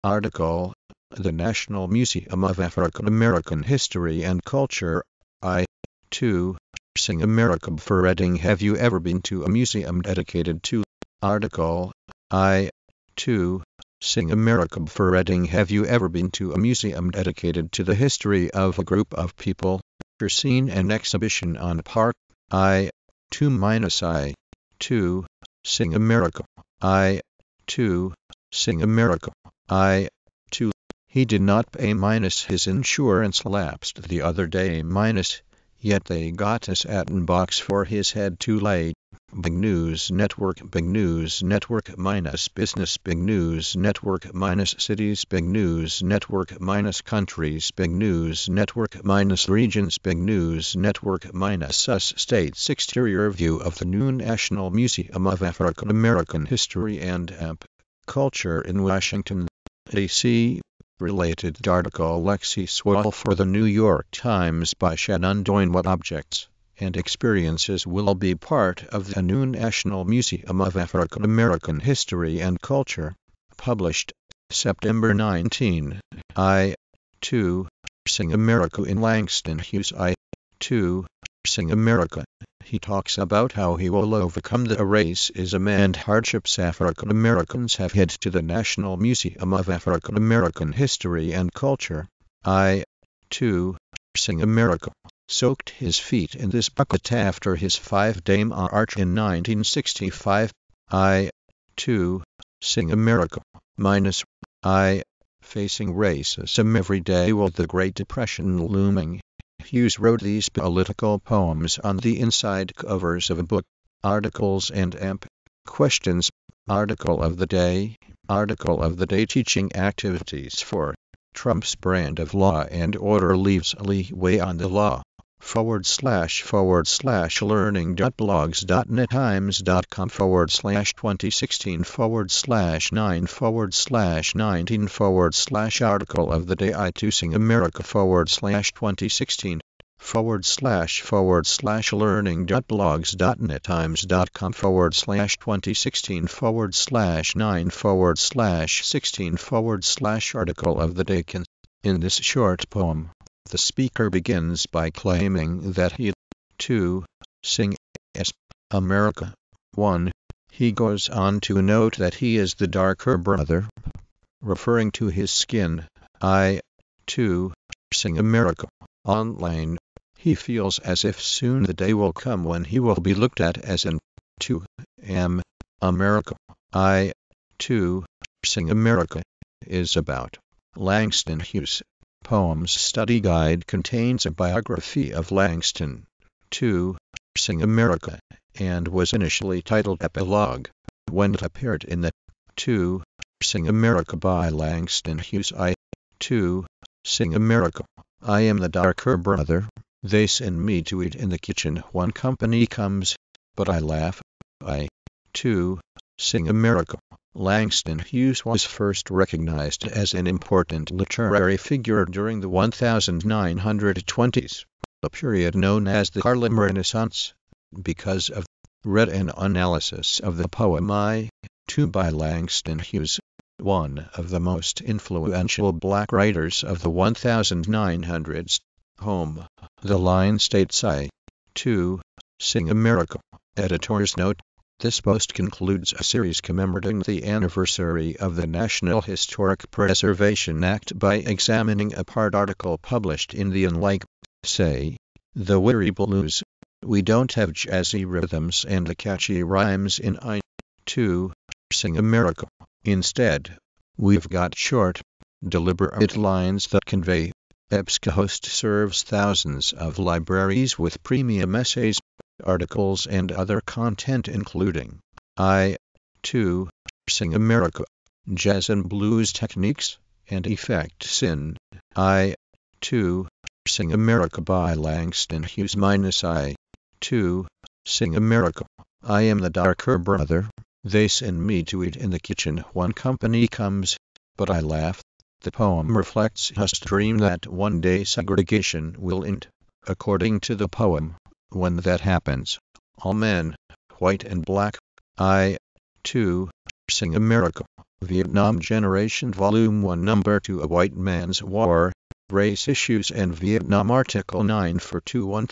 Article: The National Museum of African American History and Culture. I. 2. Sing America for Reading. Have you ever been to a museum dedicated to? Article: I. 2. Sing America for Reading. Have you ever been to a museum dedicated to the history of a group of people? Or seen an exhibition on Park? I. 2-I. 2. Sing America. I. 2. Sing America. I. 2. He did not pay minus his insurance lapsed the other day minus, yet they got a satin box for his head too late. Big News Network. Big News Network minus business. Big News Network minus cities. Big News Network minus countries. Big News Network minus regions. Big News Network minus us states. Exterior view of the new National Museum of African American History and Culture in Washington, D.C. Related article Lexey Swall for the New York Times by SHANNON. DOYNE. What objects and experiences will be part of the new National Museum of African American History and Culture? Published September 19. I. 2. Sing America in Langston Hughes. I. 2. Sing America. He talks about how he will overcome the racism and hardships African Americans have had to the National Museum of African American History and Culture. I. 2. Sing America. Soaked his feet in this bucket after his 5-day march in 1965. I. 2. Sing America. Minus. I. Facing racism every day while the Great Depression looming. Hughes wrote these political poems on the inside covers of a book. Articles and questions. Article of the day. Article of the day. Teaching activities for Trump's brand of law and order leaves leeway on the law. //learning.blogs.net times.com/2016/9/19 article of the day. I to Sing America /2016 /learning.blogs.net times.com/2016/9/16 article of the day. In this short poem, the speaker begins by claiming that he, too, sing America. 1. He goes on to note that he is the darker brother, referring to his skin. I, too, sing America. Online, he feels as if soon the day will come when he will be looked at as an, too, am, America. I, too, sing America is about Langston Hughes. Poems Study Guide contains a biography of Langston, 2. Sing America, and was initially titled Epilogue. When it appeared in the 2. Sing America by Langston Hughes. I, 2. Sing America. I am the darker brother. They send me to eat in the kitchen when company comes, but I laugh. I, 2. Sing America. Langston Hughes was first recognized as an important literary figure during the 1920s, a period known as the Harlem Renaissance, because of read an analysis of the poem I, Too by Langston Hughes, one of the most influential black writers of the 1900s. Home. The line states I, too, sing America. Editor's note. This post concludes a series commemorating the anniversary of the National Historic Preservation Act by examining a part article published in the Unlike, say, the Weary Blues. We don't have jazzy rhythms and catchy rhymes in I, too, sing America. Instead, we've got short, deliberate lines that convey. EBSCOhost serves thousands of libraries with premium essays, articles and other content including I, too, sing America, jazz and blues techniques, and effects in I, too, sing America by Langston Hughes I, too, sing America. I am the darker brother. They send me to eat in the kitchen when company comes, but I laugh. The poem reflects his dream that one day segregation will end. According to the poem, when that happens, all men, white and black, I, too, sing America, Vietnam Generation Volume 1 Number 2 A White Man's War, Race Issues and Vietnam Article 9 for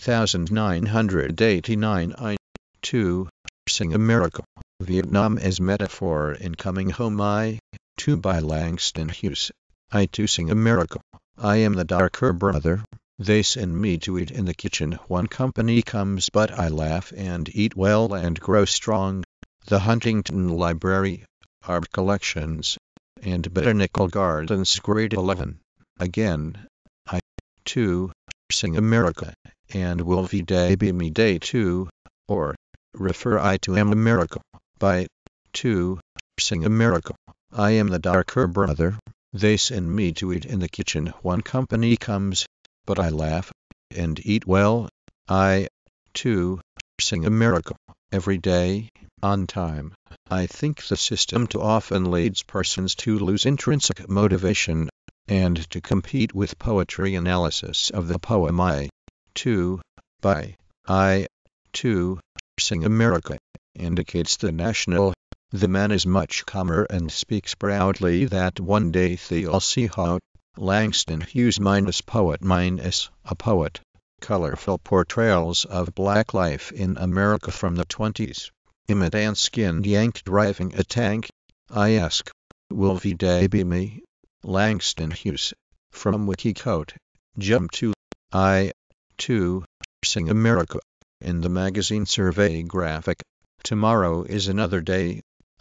1989 I. 2. Sing America. Vietnam as Metaphor in Coming Home I. 2 by Langston Hughes. I too sing America. I am the darker brother. They send me to eat in the kitchen. One company comes, but I laugh and eat well and grow strong. The Huntington Library, Art Collections, and Botanical Gardens, Grade 11. Again, I, too, sing America, and will V-Day be me day too, or refer I to am America, by, too, sing America. I am the darker brother. They send me to eat in the kitchen. One company comes, but I laugh and eat well. I, too, sing America. Every day, on time. I think the system too often leads persons to lose intrinsic motivation, and to compete with poetry analysis of the poem I, too, by I, too, sing America, indicates the national. The man is much calmer and speaks proudly that one day they'll see how Langston Hughes minus poet minus a poet. Colorful portrayals of black life in America from the 20s. Image and skinned Yank driving a tank. I ask, will V-Day be me? Langston Hughes. From Wikiquote. Jump to I, too, sing America. In the magazine survey graphic. Tomorrow is another day.